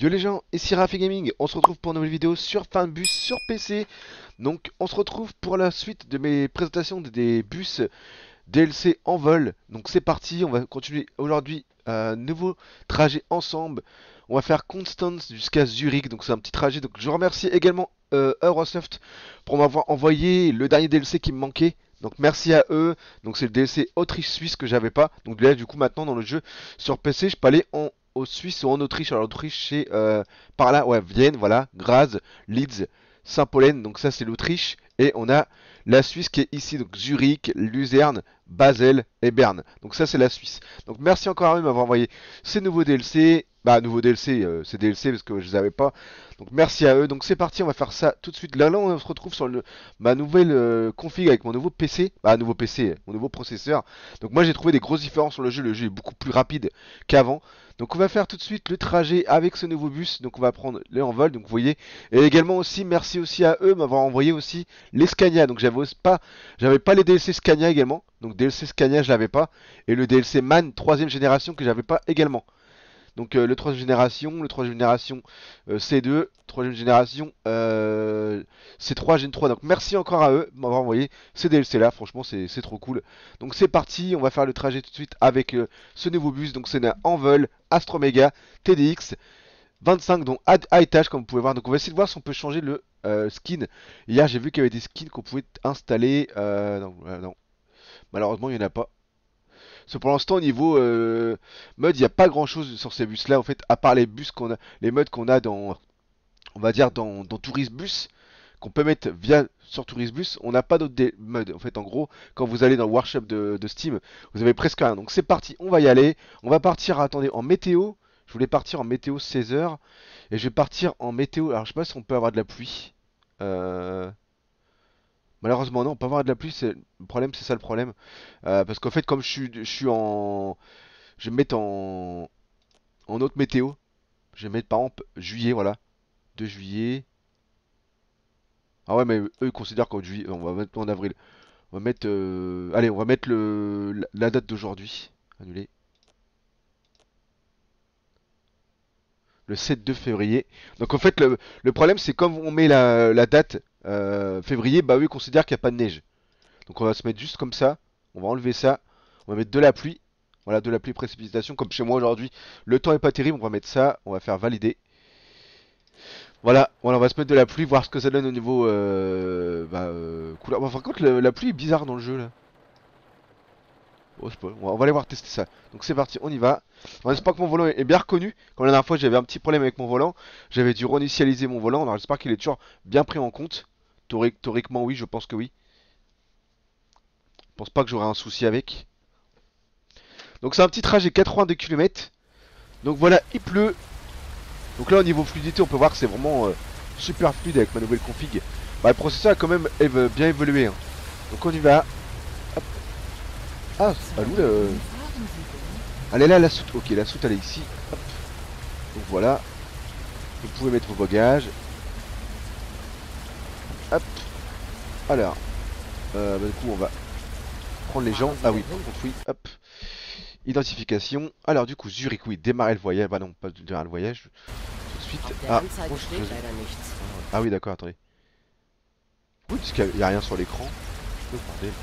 Yo les gens, ici Rafi Gaming, on se retrouve pour une nouvelle vidéo sur Fanbus sur PC. Donc on se retrouve pour la suite de mes présentations des bus DLC en vol. Donc c'est parti, on va continuer aujourd'hui un nouveau trajet ensemble. On va faire Constance jusqu'à Zurich, donc c'est un petit trajet. Donc je remercie également Eurosoft pour m'avoir envoyé le dernier DLC qui me manquait. Donc merci à eux. Donc c'est le DLC Autriche-Suisse que j'avais pas. Donc là du coup maintenant dans le jeu sur PC je peux aller au Suisse ou en Autriche. Alors l'Autriche c'est par là, ouais, Vienne, voilà, Graz, Leeds, Saint-Pollen. Donc ça c'est l'Autriche. Et on a la Suisse qui est ici, donc Zurich, Luzerne, Basel et Berne. Donc ça c'est la Suisse. Donc merci encore à eux de m'avoir envoyé ces nouveaux DLC. Bah nouveaux DLC, c'est DLC parce que je les avais pas. Donc merci à eux. Donc c'est parti, on va faire ça tout de suite. Là on se retrouve sur ma nouvelle config avec mon nouveau PC. Bah nouveau PC, mon nouveau processeur. Donc moi j'ai trouvé des grosses différences sur le jeu. Le jeu est beaucoup plus rapide qu'avant. Donc on va faire tout de suite le trajet avec ce nouveau bus. Donc on va prendre les en vol. Donc vous voyez. Et également aussi merci aussi à eux de m'avoir envoyé aussi les Scania. Donc j'avais pas les DLC Scania également. Donc DLC Scania je l'avais pas. Et le DLC MAN 3ème génération que j'avais pas également. Donc le 3ème génération C2, 3ème génération C3, Gen 3. Donc merci encore à eux de m'avoir envoyé ces DLC là, franchement c'est trop cool. Donc c'est parti, on va faire le trajet tout de suite avec ce nouveau bus. Donc c'est un Envol Astromega TDX 25 dont high tâche comme vous pouvez voir. Donc on va essayer de voir si on peut changer le skin. Hier j'ai vu qu'il y avait des skins qu'on pouvait installer. Non, non, malheureusement il n'y en a pas. Parce que pour l'instant au niveau mode, il n'y a pas grand chose sur ces bus là en fait, à part les bus qu'on a, les modes qu'on a dans, on va dire dans Tourist Bus, qu'on peut mettre via sur Tourist Bus, on n'a pas d'autres modes. En fait, en gros, quand vous allez dans le workshop de Steam, vous avez presque rien. Donc c'est parti, on va y aller. On va partir, attendez, en météo. Je voulais partir en météo 16 heures. Et je vais partir en météo. Alors je sais pas si on peut avoir de la pluie. Euh, Malheureusement non, on peut avoir de la pluie, le problème, c'est ça le problème. Parce qu'en fait, comme je suis en... Je vais me mettre en autre météo. Je vais mettre par exemple juillet, voilà. 2 juillet. Ah ouais, mais eux ils considèrent qu'en juillet, on va mettre en avril. On va mettre... Allez, on va mettre la date d'aujourd'hui. Annuler. Le 7 février. Donc en fait, le problème, c'est comme on met la date février, bah eux ils considèrent qu'il n'y a pas de neige. Donc on va se mettre juste comme ça. On va enlever ça. On va mettre de la pluie. Voilà, de la pluie précipitation. Comme chez moi aujourd'hui, le temps est pas terrible. On va mettre ça. On va faire valider. Voilà, voilà, on va se mettre de la pluie, voir ce que ça donne au niveau couleur. Bon, par contre, la pluie est bizarre dans le jeu là. Oh, je sais pas. On va aller voir tester ça. Donc c'est parti, on y va. J'espère que mon volant est bien reconnu. Comme la dernière fois, j'avais un petit problème avec mon volant. J'avais dû réinitialiser mon volant. Alors j'espère qu'il est toujours bien pris en compte. Théoriquement, oui, je pense que oui. Je pense pas que j'aurai un souci avec. Donc c'est un petit trajet 82 km. Donc voilà, il pleut. Donc là au niveau fluidité on peut voir que c'est vraiment super fluide avec ma nouvelle config. Bah le processeur a quand même bien évolué hein. Donc on y va. Hop. Ah, allô là. Elle est là la soute. Ok, la soute elle est ici. Hop. Donc voilà. Vous pouvez mettre vos bagages. Hop. Alors. Bah, du coup on va prendre les gens. Ah oui, par contre oui. Hop. Identification. Alors du coup Zurich, oui, démarrer le voyage. Bah non, pas démarrer le voyage. Tout de suite. Ah, bon, ah oui d'accord, attendez. Oui, parce qu'il n'y a rien sur l'écran. Oh, bordel.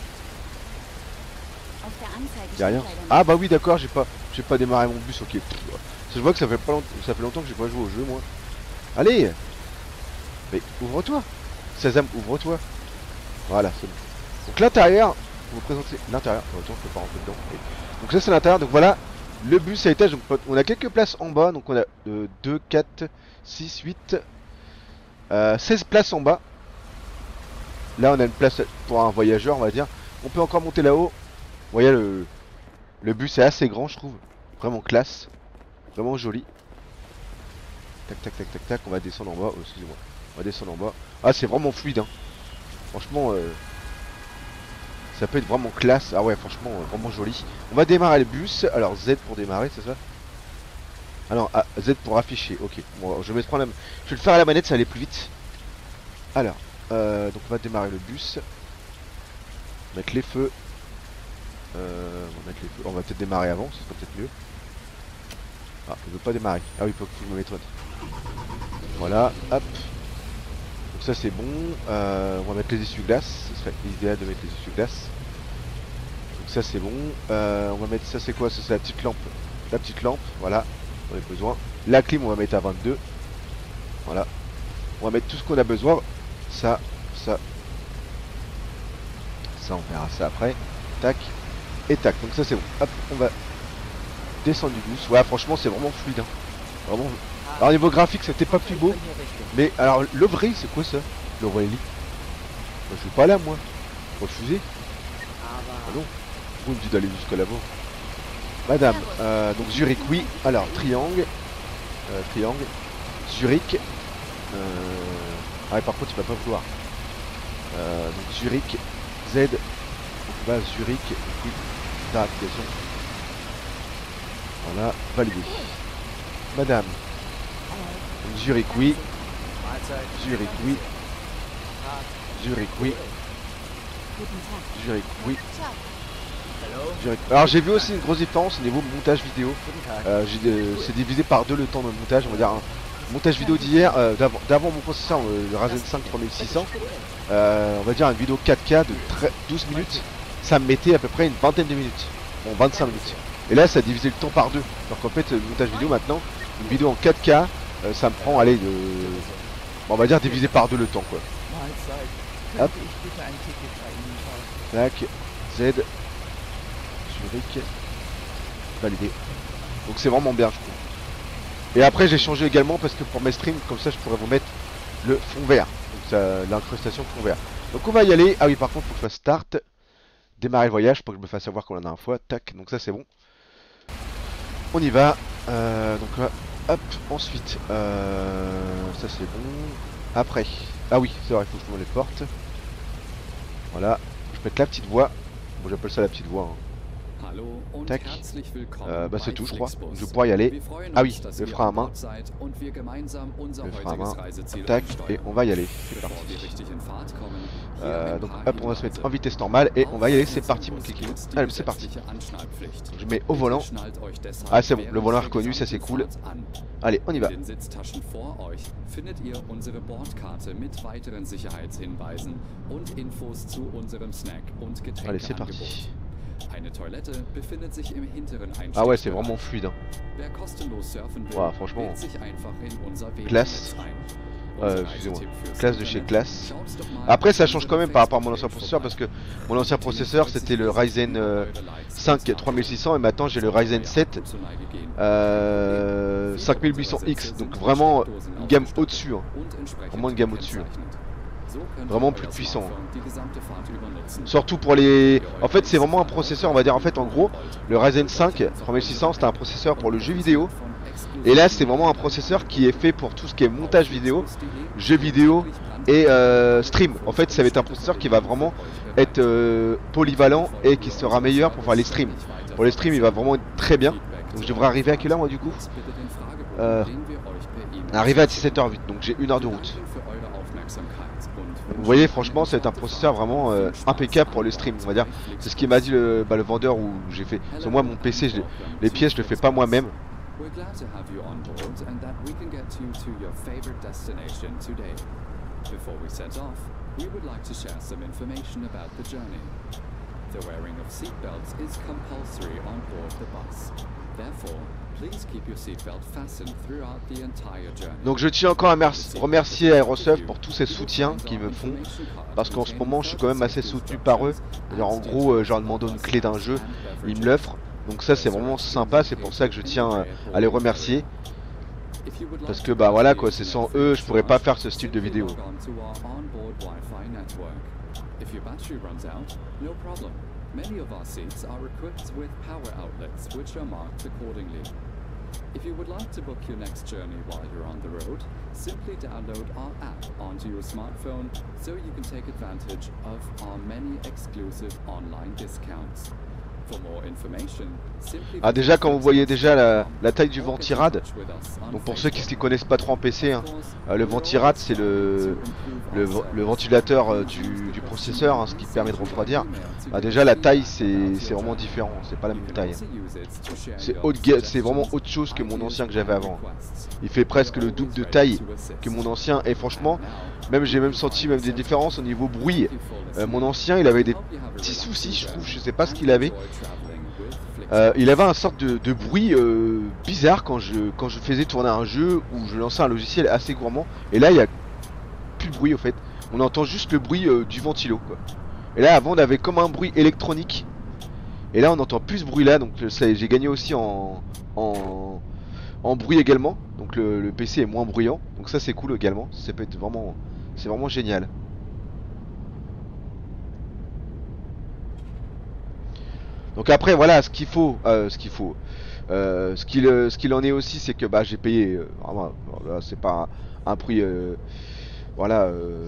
Y a rien. Ah bah oui d'accord, j'ai pas démarré mon bus, ok. Je vois que ça fait pas ça fait longtemps que j'ai pas joué au jeu moi. Allez. Mais ouvre-toi. Sésame, ouvre-toi. Voilà, c'est bon. Donc l'intérieur, je vais vous présenter l'intérieur. Oh, attends, je peux pas rentrer dedans. Ok. Donc ça c'est l'intérieur, donc voilà. Le bus à étage, donc on a quelques places en bas, donc on a 2, 4, 6, 8, 16 places en bas. Là on a une place pour un voyageur on va dire. On peut encore monter là-haut. Vous voyez le bus est assez grand je trouve. Vraiment classe. Vraiment joli. Tac tac tac tac tac. On va descendre en bas. Oh, excusez-moi. On va descendre en bas. Ah c'est vraiment fluide hein. Franchement ça peut être vraiment classe. Ah ouais franchement vraiment joli. On va démarrer le bus. Alors Z pour démarrer c'est ça. Ah non Z pour afficher. Ok. Bon, je vais je vais le faire à la manette ça va aller plus vite. Alors donc on va démarrer le bus. Mettre les feux. On va mettre les feux. On va peut-être démarrer avant, ce sera peut-être mieux. Ah, il veut pas démarrer. Ah oui, il faut que je me mette autre. Voilà, hop. Donc ça c'est bon. On va mettre les essuie-glaces. Ce serait idéal de mettre les essuie-glaces. Donc ça c'est bon. On va mettre, ça c'est quoi? Ça c'est la petite lampe. La petite lampe, voilà. On a besoin. La clim on va mettre à 22. Voilà. On va mettre tout ce qu'on a besoin. Ça, ça. Ça on verra ça après. Tac. Et tac. Donc ça c'est bon. Hop, on va descendre du bus. Ouais, franchement c'est vraiment fluide. Hein. Vraiment. Alors niveau graphique c'était pas plus beau. Mais alors l'Ovrey c'est quoi ça? L'Ovrey Elite. Je suis pas là moi. Refusé. Ah non. Vous me dites d'aller jusqu'à là-bas. Madame, donc Zurich oui. Alors triangle. Triangle. Zurich. Ah ouais, par contre il va pas vouloir. Donc Zurich. Z. Donc on va à Zurich. Oui. D'application. Voilà. Validé. Madame. Donc, Zurich oui. Zurich oui. Zurich oui. Zurich oui. Zurich. Alors j'ai vu aussi une grosse différence au niveau montage vidéo. C'est divisé par 2 le temps de montage. On va dire un montage vidéo d'hier, d'avant mon processeur, le Ryzen 5 3600. On va dire une vidéo 4K de 12 minutes. Ça me mettait à peu près une vingtaine de minutes. Bon, 25 minutes. Et là ça a divisé le temps par 2. Donc en fait le montage vidéo maintenant, une vidéo en 4K, ça me prend, allez, on va dire divisé par 2 le temps quoi. Hop. Tac. Z. Zurich. Validé. Donc c'est vraiment bien je trouve. Et après j'ai changé également parce que pour mes streams, comme ça je pourrais vous mettre le fond vert. Donc l'incrustation fond vert. Donc on va y aller. Ah oui par contre faut que je fasse start. Démarrer le voyage pour que je me fasse savoir comme la dernière fois. Tac. Donc ça c'est bon. On y va. Donc là. Hop. Ensuite. Ça c'est bon. Après. Ah oui c'est vrai il faut que je tourne les portes. Voilà. Je vais mettre la petite voie. Bon j'appelle ça la petite voie. Hein. Tac. Bah c'est tout je crois. Je pourrais y aller. Ah oui, le frein à main. Le frein à main. Tac. Et on va y aller. C'est parti. Donc hop, on va se mettre en vitesse normale et on va y aller. C'est parti mon kiki. Allez, c'est parti. Je mets au volant. Ah c'est bon, le volant est reconnu, ça c'est cool. Allez, on y va. Allez, c'est parti. Ah ouais, c'est vraiment fluide. Hein. Wow, franchement. Classe. Excusez-moi. Classe de chez classe. Après, ça change quand même par rapport à mon ancien processeur parce que mon ancien processeur c'était le Ryzen 5 3600 et maintenant j'ai le Ryzen 7 5800X. Donc vraiment une gamme au-dessus. Hein. Vraiment une gamme au-dessus. Hein. Vraiment plus puissant. Surtout pour les... En fait c'est vraiment un processeur, on va dire en fait en gros le Ryzen 5 3600 c'était un processeur pour le jeu vidéo. Et là c'est vraiment un processeur qui est fait pour tout ce qui est montage vidéo, jeux vidéo et stream. En fait ça va être un processeur qui va vraiment être polyvalent et qui sera meilleur pour faire les streams. Pour les streams il va vraiment être très bien. Donc je devrais arriver à quelle heure moi du coup arriver à 17h08, donc j'ai 1 heure de route. Vous voyez franchement c'est un processeur vraiment impeccable pour le stream on va dire. C'est ce qu'il m'a dit le vendeur où j'ai fait. Parce que moi mon PC les pièces je le fais pas moi-même. Donc je tiens encore à remercier Aerosoft pour tous ces soutiens qu'ils me font. Parce qu'en ce moment je suis quand même assez soutenu par eux. En gros je leur demande une clé d'un jeu, ils me l'offrent. Donc ça c'est vraiment sympa, c'est pour ça que je tiens à les remercier. Parce que bah voilà quoi, c'est sans eux je pourrais pas faire ce style de vidéo. Many of our seats are equipped with power outlets which are marked accordingly. If you would like to book your next journey while you're on the road, simply download our app onto your smartphone so you can take advantage of our many exclusive online discounts. Ah déjà quand vous voyez déjà la taille du ventirad, donc pour ceux qui ne connaissent pas trop en PC, hein, le ventirad c'est le ventilateur du processeur, hein, ce qui permet de refroidir. Bah déjà la taille c'est vraiment différent, c'est pas la même taille. C'est vraiment autre chose que mon ancien que j'avais avant. Il fait presque le double de taille que mon ancien et franchement, même j'ai même senti même des différences au niveau bruit. Mon ancien il avait des petits soucis je trouve, je sais pas ce qu'il avait. Il avait un sorte de bruit bizarre quand je faisais tourner un jeu ou je lançais un logiciel assez gourmand. Et là il y a plus de bruit au fait. On entend juste le bruit du ventilo quoi. Et là avant on avait comme un bruit électronique. Et là on entend plus ce bruit là, donc j'ai gagné aussi en bruit également. Donc le PC est moins bruyant. Donc ça c'est cool également. Ça peut être vraiment, c'est vraiment génial. Donc après voilà ce qu'il en est aussi c'est que bah j'ai payé vraiment, c'est pas un prix voilà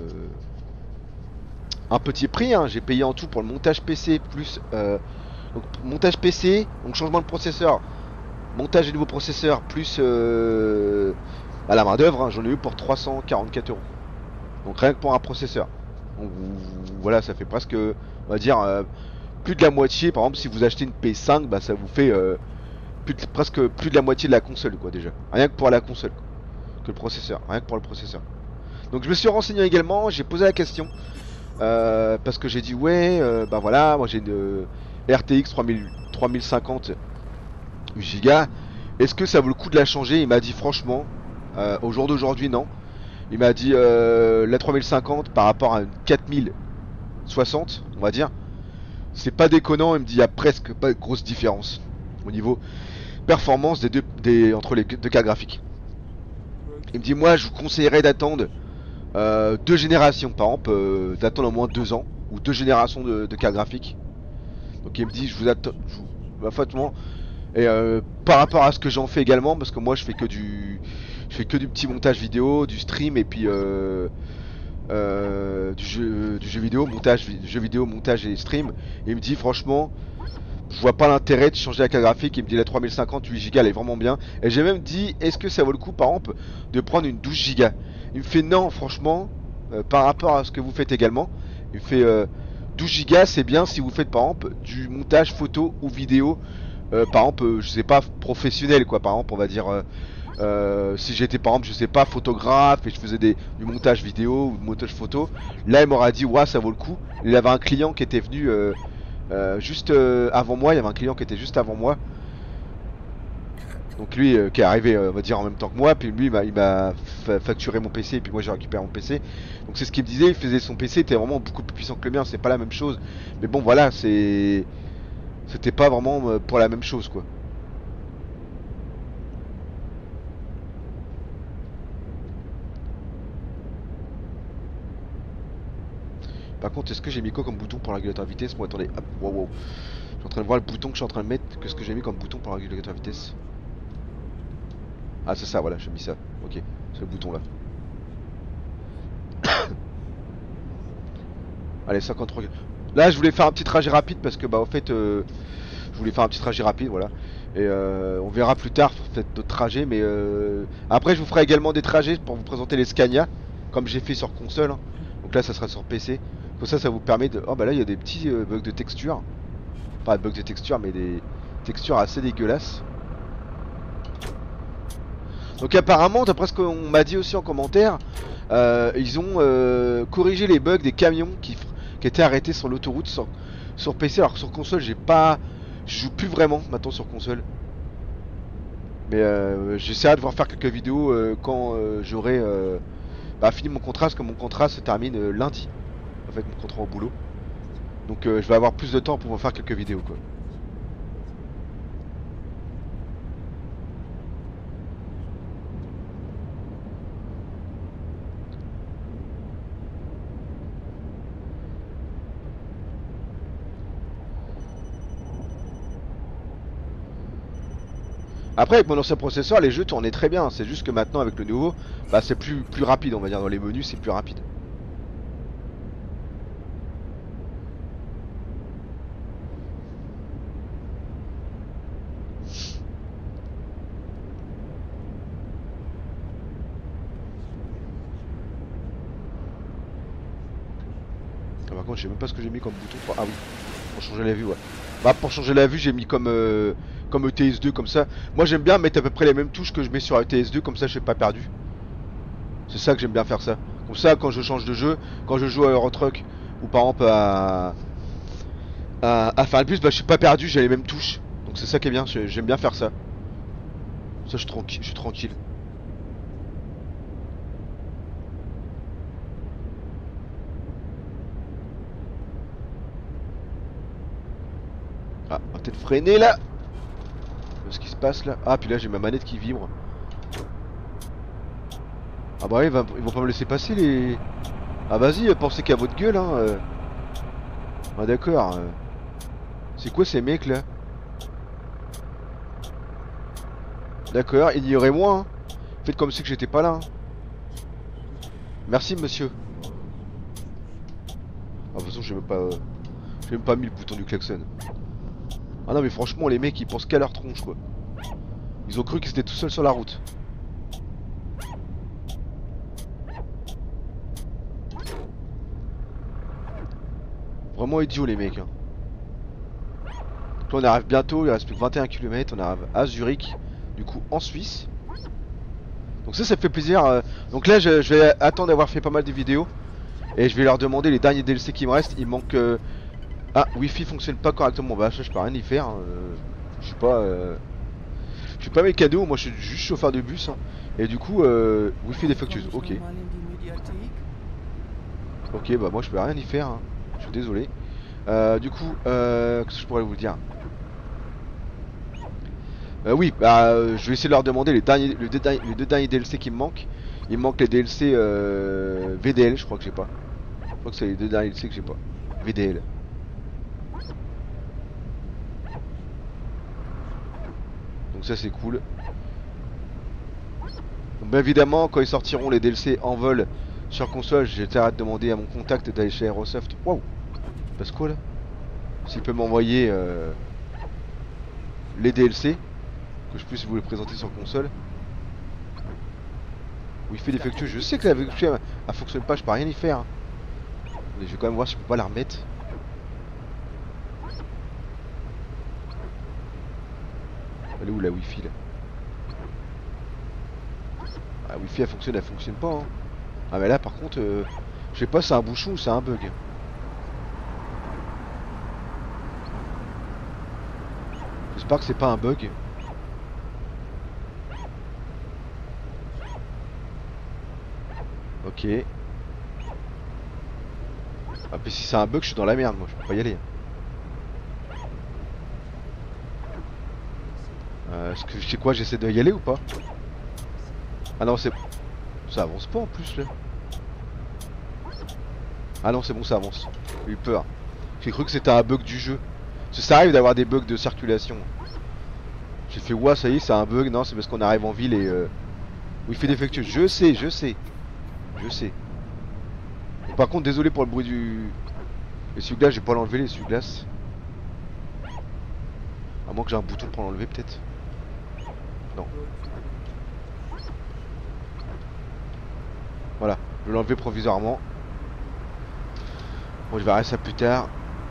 un petit prix hein. J'ai payé en tout pour le montage PC plus donc montage PC, donc changement de processeur, montage du nouveau processeur plus à la main d'œuvre hein, j'en ai eu pour 344 euros. Donc rien que pour un processeur. Donc voilà ça fait presque on va dire plus de la moitié. Par exemple si vous achetez une PS5 bah ça vous fait presque plus de la moitié de la console quoi déjà. Rien que pour la console quoi. Que le processeur, rien que pour le processeur. Donc je me suis renseigné également, j'ai posé la question parce que j'ai dit ouais bah voilà moi j'ai une RTX 3050 8 Go. Est-ce que ça vaut le coup de la changer? Il m'a dit franchement au jour d'aujourd'hui non. Il m'a dit la 3050 par rapport à une 4060 on va dire. C'est pas déconnant, il me dit il y a presque pas de grosse différence au niveau performance entre les deux cartes graphiques. Il me dit moi je vous conseillerais d'attendre deux générations par exemple, d'attendre au moins 2 ans ou deux générations de cartes graphiques. Donc il me dit je vous attends, bah, franchement, et par rapport à ce que j'en fais également, parce que moi je fais que du petit montage vidéo, du stream et puis du jeu vidéo, jeu vidéo, montage et stream. Et il me dit franchement je vois pas l'intérêt de changer la carte graphique. Il me dit la 3050 8 Go elle est vraiment bien. Et j'ai même dit est-ce que ça vaut le coup par exemple de prendre une 12 Go. Il me fait non franchement par rapport à ce que vous faites également. Il me fait 12 Go c'est bien si vous faites par exemple du montage photo ou vidéo par exemple je sais pas professionnel quoi. Par exemple on va dire si j'étais par exemple je sais pas photographe et je faisais du montage vidéo ou du montage photo, là il m'aurait dit ouais ça vaut le coup. Il avait un client qui était venu juste avant moi, il y avait un client qui était juste avant moi. Donc lui qui est arrivé on va dire en même temps que moi, puis lui il m'a facturé mon PC et puis moi j'ai récupéré mon PC. Donc c'est ce qu'il me disait, il faisait son PC était vraiment beaucoup plus puissant que le mien, c'est pas la même chose. Mais bon voilà, c'était pas vraiment pour la même chose quoi. Par contre, est-ce que j'ai mis quoi comme bouton pour le régulateur de vitesse? Bon, attendez, hop, wow, wow. Je suis en train de voir le bouton que je suis en train de mettre. Qu'est-ce que j'ai mis comme bouton pour le régulateur de vitesse? Ah, c'est ça, voilà, j'ai mis ça. Ok, c'est le bouton là. Allez, 53. Là, je voulais faire un petit trajet rapide parce que, bah, au fait, je voulais faire un petit trajet rapide, voilà. Et on verra plus tard, peut-être d'autres trajets, mais après, je vous ferai également des trajets pour vous présenter les Scania, comme j'ai fait sur console, hein. Donc là, ça sera sur PC. Comme ça vous permet de. Oh, bah là, il y a des petits bugs de texture. Pas de bugs de texture, mais des textures assez dégueulasses. Donc apparemment, d'après ce qu'on m'a dit aussi en commentaire, ils ont corrigé les bugs des camions qui étaient arrêtés sur l'autoroute sur PC. Alors sur console, je joue plus vraiment maintenant sur console. Mais j'essaierai de voir faire quelques vidéos quand j'aurai fini mon contrat, parce que mon contrat se termine lundi. En fait, mon contrat au boulot. Donc je vais avoir plus de temps pour faire quelques vidéos quoi. Après avec mon ancien processeur les jeux tournaient très bien. C'est juste que maintenant avec le nouveau bah c'est plus rapide on va dire. Dans les menus c'est plus rapide. Ah, par contre, je sais même pas ce que j'ai mis comme bouton. Ah oui, pour changer la vue, ouais. Bah, pour changer la vue, j'ai mis comme ETS2, comme ça. Moi, j'aime bien mettre à peu près les mêmes touches que je mets sur ETS2, comme ça, je suis pas perdu. C'est ça que j'aime bien faire ça. Comme ça, quand je change de jeu, quand je joue à Euro Truck, ou par exemple à faire le bus, bah, je suis pas perdu, j'ai les mêmes touches. Donc c'est ça qui est bien, j'aime bien faire ça. Ça, je suis tranquille. Ah, on va peut-être freiner là. Ce qui se passe là. Ah, puis là, j'ai ma manette qui vibre. Ah bah ouais, ils vont pas me laisser passer les... Ah vas-y, pensez qu'à votre gueule, hein. Ah d'accord. C'est quoi ces mecs là? D'accord, ignorez-moi, hein. Faites comme si que j'étais pas là, hein. Merci monsieur. Ah, de toute façon, j'ai même pas mis le bouton du klaxon. Ah non, mais franchement, les mecs, ils pensent qu'à leur tronche, quoi. Ils ont cru qu'ils étaient tout seuls sur la route. Vraiment idiots, les mecs, hein. Donc là, on arrive bientôt, il reste plus que 21 km, on arrive à Zurich, du coup, en Suisse. Donc ça fait plaisir. Donc là, je vais attendre d'avoir fait pas mal de vidéos. Et je vais leur demander les derniers DLC qui me restent. Il manque... Ah, Wi-Fi fonctionne pas correctement. Bah ça, je peux rien y faire, hein. Je suis pas... Je suis pas mécano, moi je suis juste chauffeur de bus, hein. Et du coup, Wi-Fi défectueuse. Ok. Ok, bah moi je peux rien y faire, hein. Je suis désolé. Du coup, qu'est-ce que je pourrais vous dire? Oui, bah je vais essayer de leur demander les deux derniers DLC qui me manquent. Il me manque les DLC VDL, je crois que j'ai pas. Je crois que c'est les deux derniers DLC que j'ai pas. VDL. Donc ça c'est cool. Donc, bien évidemment, quand ils sortiront les DLC en vol sur console, j'essaierai de demander à mon contact d'aller chez Aerosoft. Waouh, il passe quoi là? S'il peut m'envoyer les DLC, que je puisse vous les présenter sur console. Wi-Fi défectueux, je sais que la Wi-Fi elle fonctionne pas, je peux rien y faire, hein. Mais je vais quand même voir si je peux pas la remettre. Elle est où la Wi-Fi là? La Wi-Fi elle fonctionne pas, hein. Ah mais là par contre, je sais pas si c'est un bouchon ou c'est un bug. J'espère que c'est pas un bug. Ok. Ah mais si c'est un bug, je suis dans la merde, moi je peux pas y aller. Est-ce que je sais quoi, j'essaie de y aller ou pas? Ah non, c'est... Ça avance pas en plus là. Ah non, c'est bon, ça avance. J'ai eu peur. J'ai cru que c'était un bug du jeu. Parce que ça arrive d'avoir des bugs de circulation. J'ai fait, ouah, ça y est, c'est un bug. Non, c'est parce qu'on arrive en ville et... Wi-Fi défectueux. Je sais, je sais. Je sais. Bon, par contre, désolé pour le bruit du... L'essuie-glace, j'ai pas l'enlever, l'essuie-glace. À moins que j'ai un bouton pour l'enlever, peut-être. Non. Voilà, je vais l'enlever provisoirement. Bon, je verrai ça plus tard.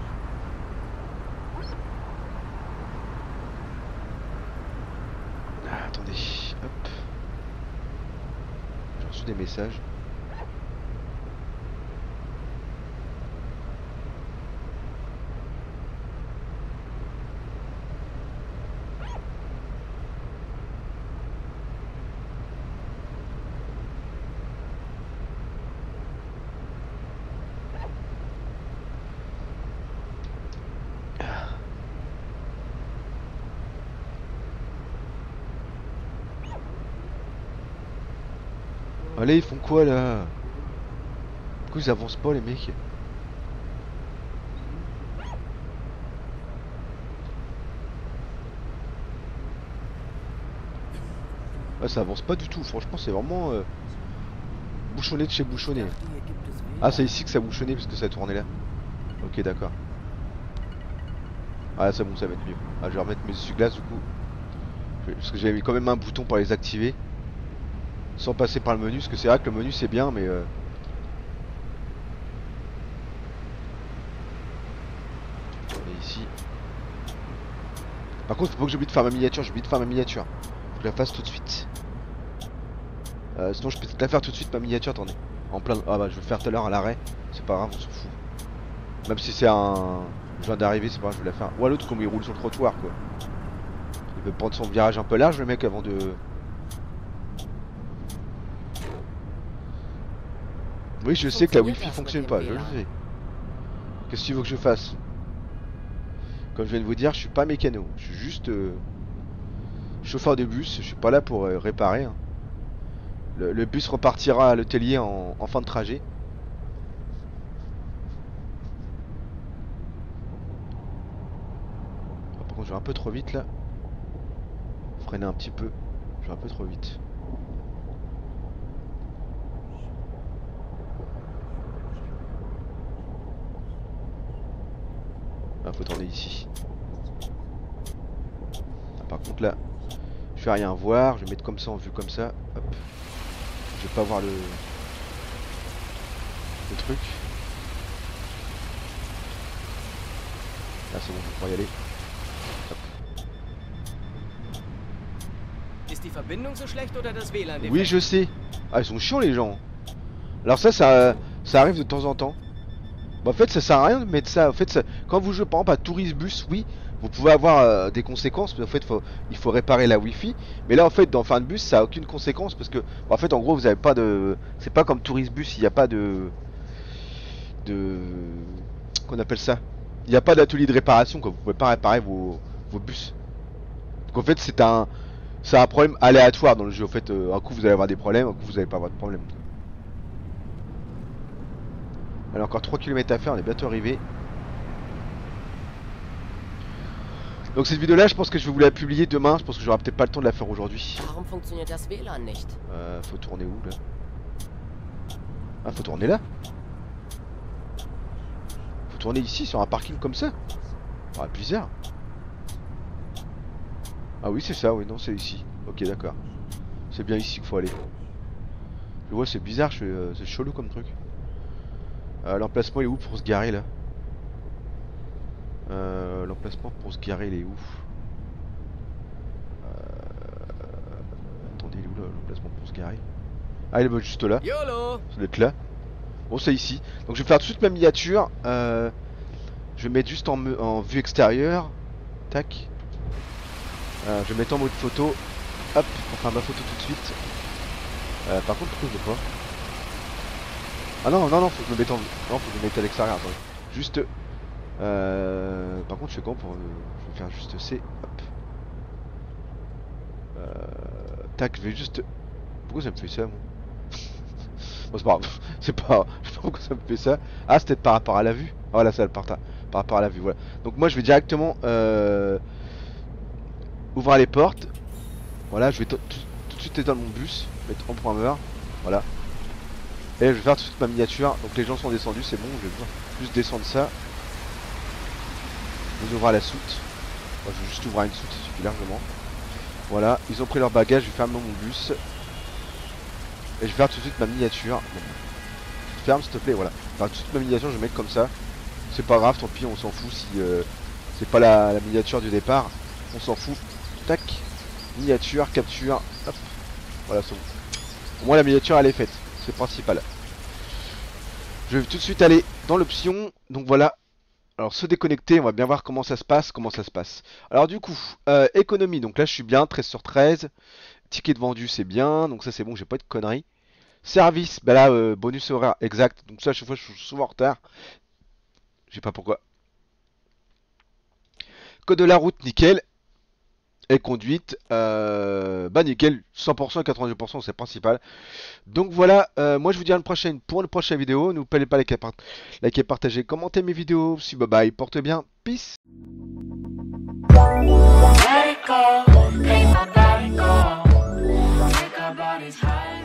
Ah, attendez, hop. J'ai reçu des messages. Allez, ils font quoi là? Pourquoi ils avancent pas les mecs? Ah, ça avance pas du tout, franchement c'est vraiment bouchonné de chez bouchonné. Ah, c'est ici que ça a bouchonné parce que ça a tourné là. Ok, d'accord. Ah, c'est bon, ça va être mieux. Ah, je vais remettre mes essuie-glaces du coup. Parce que j'avais mis quand même un bouton pour les activer. Sans passer par le menu, parce que c'est vrai que le menu c'est bien, mais ici. Par contre, faut pas que j'oublie de faire ma miniature. J'ai oublié de faire ma miniature. Faut que je la fasse tout de suite. Sinon, je peux peut-être la faire tout de suite, ma miniature. Attendez. En plein. Ah bah, je vais le faire tout à l'heure à l'arrêt. C'est pas grave, on s'en fout. Même si c'est un. Je viens d'arriver, c'est pas grave, je vais la faire. Ou à l'autre, comme il roule sur le trottoir, quoi. Il veut prendre son virage un peu large, le mec, avant de. Oui, je sais que la wifi fonctionne pas, je le sais. Qu'est-ce que tu veux que je fasse? Comme je viens de vous dire, je suis pas mécano. Je suis juste chauffeur de bus. Je suis pas là pour réparer. Hein. Le bus repartira à l'hôtelier en fin de trajet. Oh, par contre, je vais un peu trop vite là. Freiner un petit peu. Je vais un peu trop vite. Ah, faut tourner ici. Ah, par contre là, je vais rien voir. Je vais mettre comme ça en vue comme ça. Hop. Je vais pas voir le truc. Là c'est bon, je pourrais y aller. Hop. Oui, je sais. Ah, ils sont chiants les gens. Alors ça arrive de temps en temps. Bah, en fait, ça sert à rien de mettre ça. En fait, quand vous jouez par exemple à Tourist Bus, oui, vous pouvez avoir des conséquences. Mais en fait, il faut réparer la Wi-Fi. Mais là, en fait, dans Fin de Bus, ça a aucune conséquence parce que, en fait, en gros, vous avez pas de. C'est pas comme Tourist Bus, il n'y a pas de. Qu'on appelle ça. Il n'y a pas d'atelier de réparation. Quoi. Vous pouvez pas réparer vos bus. Donc en fait, c'est un problème aléatoire dans le jeu. En fait, un coup vous allez avoir des problèmes, un coup vous n'allez pas avoir de problème. Allez, encore 3 km à faire, on est bientôt arrivé. Donc cette vidéo là, je pense que je vais vous la publier demain. Je pense que j'aurai peut-être pas le temps de la faire aujourd'hui. Faut tourner où là? Ah, faut tourner là? Faut tourner ici sur un parking comme ça? Ah, bizarre. Ah oui, c'est ça, oui, non, c'est ici. Ok, d'accord. C'est bien ici qu'il faut aller. Je vois, c'est bizarre, c'est chelou comme truc. L'emplacement il est où pour se garer là? L'emplacement pour se garer il est où? Attendez, il est où là, l'emplacement pour se garer? Ah, il est juste là. Ça doit être là. Bon, c'est ici. Donc je vais faire tout de suite ma miniature. Je vais mettre juste en vue extérieure. Tac. Je vais mettre en mode photo. Hop, on fera ma photo tout de suite. Par contre, pourquoi je veux pas? Ah non, non, non, faut que je me mette en vue. Non, faut que je me mette à l'extérieur. Juste. Par contre, je fais comment pour. Je vais faire juste C. Hop. Tac, je vais juste. Pourquoi ça me fait ça, moi? Bon, c'est pas grave. C'est pas. Je sais pas pourquoi ça me fait ça. Ah, c'est peut-être par rapport à la vue. Ah, voilà, ça, par rapport à la vue, voilà. Donc, moi, je vais directement. Ouvrir les portes. Voilà, je vais tout de suite éteindre mon bus. Mettre en point meur. Voilà. Et je vais faire tout de suite ma miniature. Donc, les gens sont descendus, c'est bon. Je vais juste descendre ça. On ouvrir la soute. Moi, je vais juste ouvrir une soute, ça suffit largement. Voilà, ils ont pris leur bagage, je vais fermer mon bus. Et je vais faire tout de suite ma miniature. Ferme s'il te plaît, voilà. Enfin, tout de suite ma miniature, je vais mettre comme ça. C'est pas grave, tant pis, on s'en fout si c'est pas la miniature du départ. On s'en fout. Tac. Miniature, capture. Hop. Voilà, c'est bon. Au moins la miniature elle est faite. C'est principal. Je vais tout de suite aller dans l'option. Donc voilà. Alors se déconnecter, on va bien voir comment ça se passe, Alors du coup, économie, donc là je suis bien, 13 sur 13. Ticket de vendu c'est bien, donc ça c'est bon, j'ai pas eu de conneries. Service, bah là bonus horaire, exact. Donc ça à chaque fois je suis souvent en retard. Je sais pas pourquoi. Code de la route, nickel. Et conduite, bah nickel, 100%, 90% c'est principal. Donc voilà, moi je vous dis à une prochaine pour une prochaine vidéo. N'oubliez pas liker, partager, commenter mes vidéos. Si bye bye, porte bien, peace. Let it go, make my body go. Take our bodies high.